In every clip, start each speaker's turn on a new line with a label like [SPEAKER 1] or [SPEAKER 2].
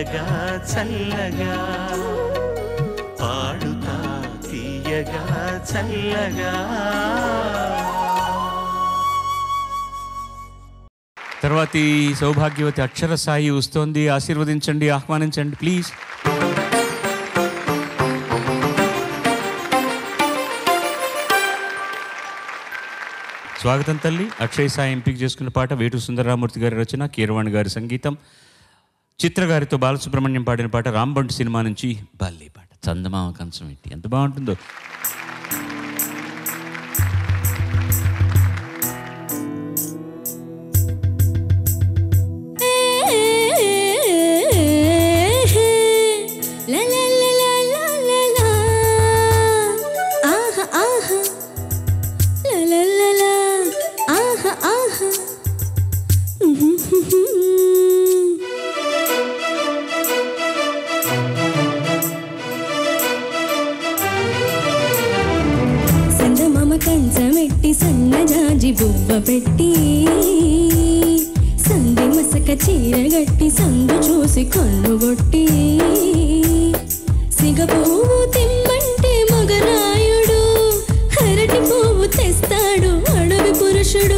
[SPEAKER 1] తీయగా చల్లగా పాడుతా తీయగా చల్లగా.
[SPEAKER 2] తర్వాతి సౌభాగ్యవతి అక్షర సాయి వస్తోంది. ఆశీర్వదించండి, ఆహ్వానించండి ప్లీజ్. స్వాగతం తల్లి. అక్షయ సాయి ఎంపిక చేసుకున్న పాట వేటూరి సుందరరామూర్తి గారి రచన, కీరవాణి గారి సంగీతం, చిత్ర గారితో బాలసుబ్రహ్మణ్యం పాడిన పాట రాంబంట్ సినిమా నుంచి బల్లి పాట. చందమామ కంచం ఏంటి ఎంత బాగుంటుందో.
[SPEAKER 3] కంచమెట్టి సన్నజాజి బువ్వ పెట్టి సంధి మసక చీరగట్టి సందు చూసి కన్నుగొట్టి సిగ పువ్వు తిమ్మంటే మగరాయుడు అరటి పువ్వు తెస్తాడు అడవి పురుషుడు.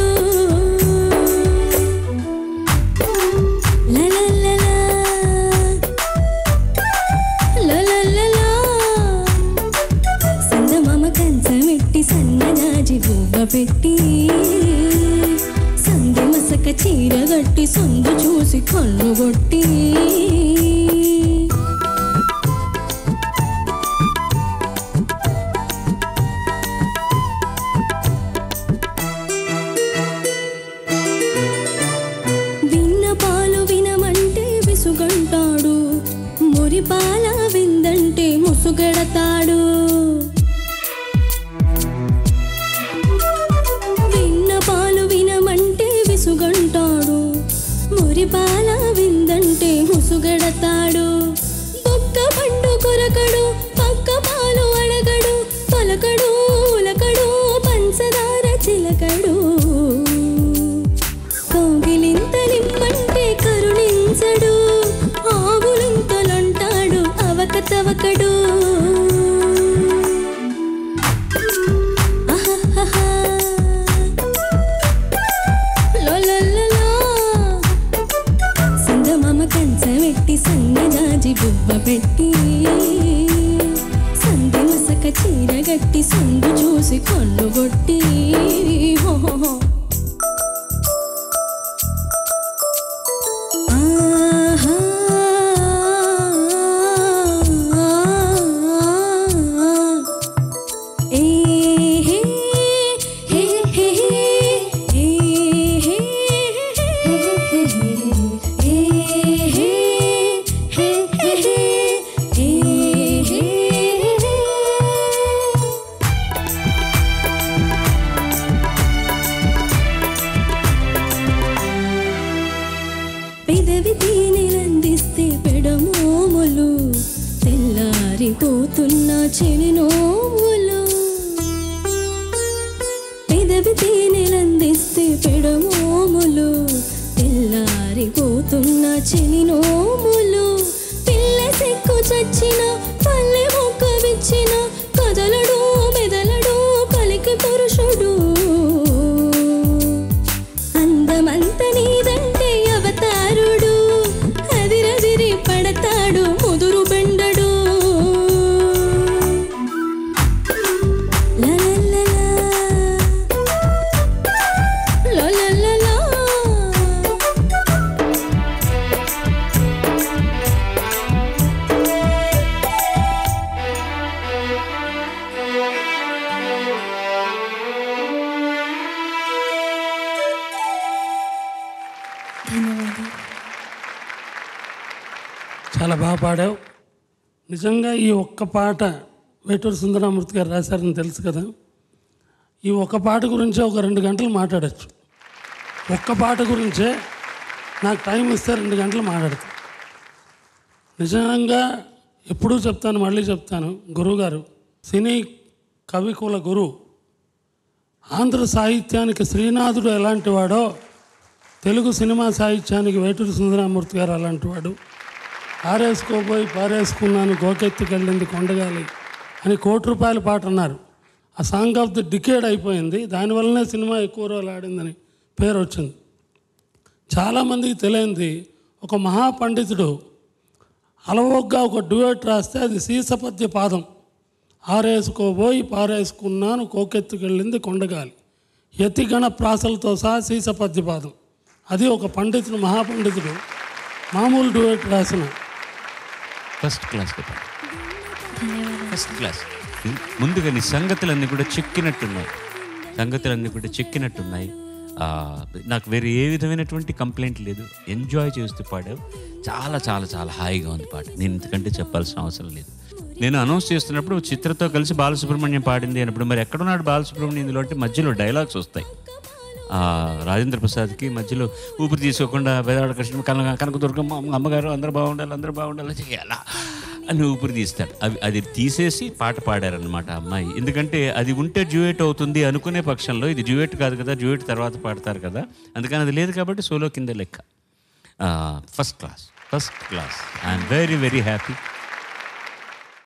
[SPEAKER 3] పెట్టి సంధి మసక చీరగట్టి సందు చూసి కన్నుగొట్టి విన్న పాలు వినమంటే విసుగంటాడు మురిపాల విందంటే ముసుగెడతాడు. విసుగంటాడు మురిపాల విందంటే ముసుగెడతాడు. బొక్క పండు కొరకడు పక్క పాలు అడగడు పలకడు ఉలకడు పంచదార చిలకడు. కౌగిలింతలిమ్మంటే కరుణించడు ఆవులింతలంటాడు అవకతవకడు. సన్నజాజి బువ్వ పెట్టి సంధి మసక చీరగట్టి సందు చూసి కన్నుగొట్టి పెదవి తేనెలందిస్తే పెడమోములు తెల్లారిపోతున్న చెలి నోములు. పెదవి తేనెలందిస్తే పెడమోములు తెల్లారిపోతున్న చెలి నోములు. పిల్ల సెక్కు చచ్చిన పల్లె మొక్క విచ్చిన కదలడు మెదలడు కలికి పురుషుడు. అందమంత నీదంటే అవతారుడు అదిరదిరి పడతాడు ముదురు బెండడు.
[SPEAKER 4] చాలా బాగా పాడావు. నిజంగా ఈ ఒక్క పాట వేటూరి సుందరరామూర్తి గారు రాశారని తెలుసు కదా. ఈ ఒక్క పాట గురించే ఒక 2 గంటలు మాట్లాడచ్చు. ఒక్క పాట గురించే నాకు టైం ఇస్తే 2 గంటలు మాట్లాడతాను. నిజంగా ఎప్పుడూ చెప్తాను, మళ్ళీ చెప్తాను, గురువుగారు సినీ కవికుల గురువు, ఆంధ్ర సాహిత్యానికి శ్రీనాథుడు ఎలాంటి వాడో తెలుగు సినిమా సాహిత్యానికి వేటూరి సుందరరామూర్తి గారు అలాంటి వాడు. ఆరేసుకోబోయి పారేసుకున్నాను గోకెత్తికెళ్ళింది కొండగాలి అని ₹1,00,00,000 పాట అన్నారు. ఆ సాంగ్ ఆఫ్ ది డికేడ్ అయిపోయింది. దానివల్లనే సినిమా ఎక్కువ రోజులు ఆడిందని పేరు వచ్చింది. చాలామందికి తెలియంది, ఒక మహాపండితుడు అలవోగ్గా ఒక డ్యూయట్ రాస్తే అది సీసపద్య పాదం. ఆరేసుకోబోయి పారేసుకున్నాను కోకెత్తుకెళ్ళింది కొండగాలి, యతిగణ ప్రాసలతో సహా సీసపద్య పాదం. అది ఒక పండితుడు, మహాపండితుడు మామూలు డ్యూయట్ రాసిన
[SPEAKER 2] ఫస్ట్ క్లాస్ ఫస్ట్ క్లాస్. ముందుగా నీ సంగతులన్నీ కూడా చెక్కినట్టున్నాయి. నాకు వేరే ఏ విధమైనటువంటి కంప్లైంట్ లేదు. ఎంజాయ్ చేస్తూ పాడావు. చాలా చాలా చాలా హాయిగా ఉంది పాట. నేను ఇంతకంటే చెప్పాల్సిన అవసరం లేదు. నేను అనౌన్స్ చేస్తున్నప్పుడు చిత్రతో కలిసి బాలసుబ్రహ్మణ్యం పాడింది అన్నప్పుడు, మరి ఎక్కడున్నాడు బాలసుబ్రహ్మణ్యం ఇందులో అంటే మధ్యలో డైలాగ్స్ వస్తాయి. రాజేంద్ర ప్రసాద్కి మధ్యలో ఊపిరి తీసుకోకుండా వేదాడ కృష్ణ కనకదుర్గమ్మ అమ్మగారు అందరూ బాగుండాలి చేయాలా అని ఊపిరి తీస్తాడు. అది తీసేసి పాట పాడారనమాట అమ్మాయి. ఎందుకంటే అది ఉంటే డ్యూయట్ అవుతుంది అనుకునే పక్షంలో, ఇది డ్యూయట్ కాదు కదా, డ్యూయట్ తర్వాత పాడతారు కదా, అందుకని అది లేదు కాబట్టి సోలో కింద లెక్క. First class. I'm very very happy.